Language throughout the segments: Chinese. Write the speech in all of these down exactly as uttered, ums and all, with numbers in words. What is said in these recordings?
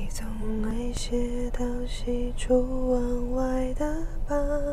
总爱写到西出望外的傍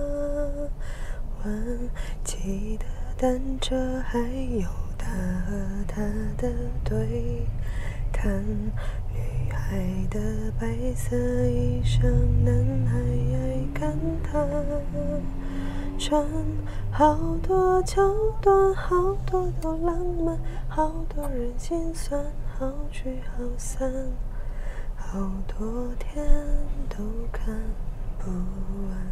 晚，骑的单车还有他和她的对谈，女孩的白色衣裳，男孩爱看她穿，好多桥段，好多都浪漫，好多人心酸，好聚好散，好多天都看不完。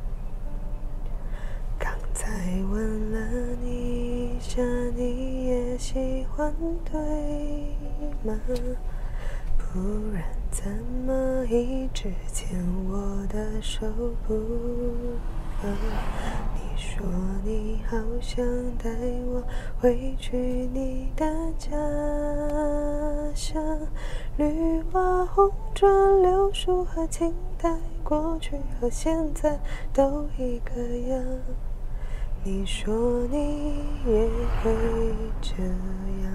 刚才问了你一下，你也喜欢对吗？不然怎么一直牵我的手不放？你说你好想带我回去你的家乡，绿瓦红砖柳树和青苔，过去和现在都一个样。你说你也会这样，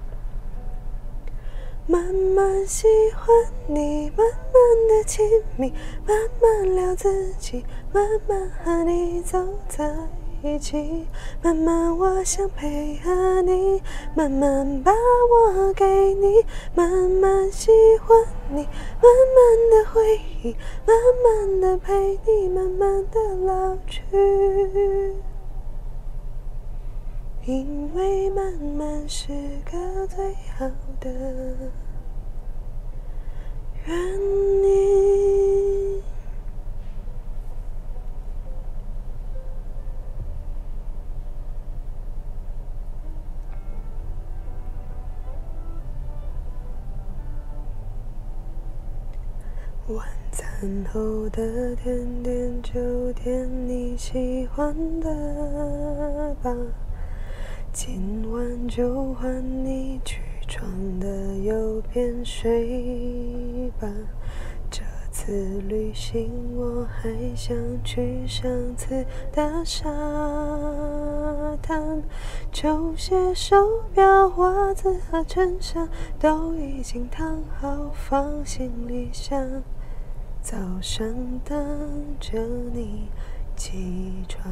慢慢喜欢你，慢慢的亲密，慢慢聊自己，慢慢和你走在一起，慢慢我想配合你，慢慢把我给你，慢慢喜欢你，慢慢的回忆，慢慢的陪你，慢慢的老去。因为慢慢是个最好的原因。晚餐后的甜点就点你喜欢的吧，今晚就换你起床的右边睡吧。这次旅行我还想去上次的沙滩，球鞋、手表、袜子和衬衫都已经烫好，放行李箱，早上等着你起床。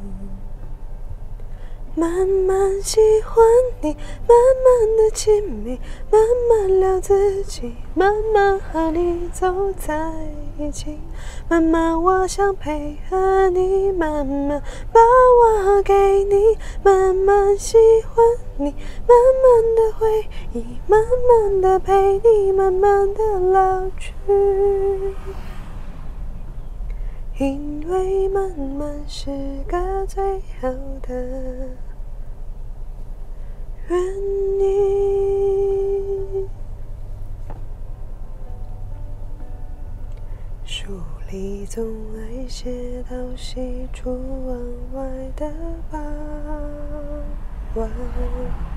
慢慢喜欢你，慢慢的亲密，慢慢聊自己，慢慢和你走在一起，慢慢我想配合你，慢慢把我给你，慢慢喜欢你，慢慢的回忆，慢慢的陪你，慢慢的老去。因为慢慢是个最好的原因。书里总爱写到西出望外的傍晚。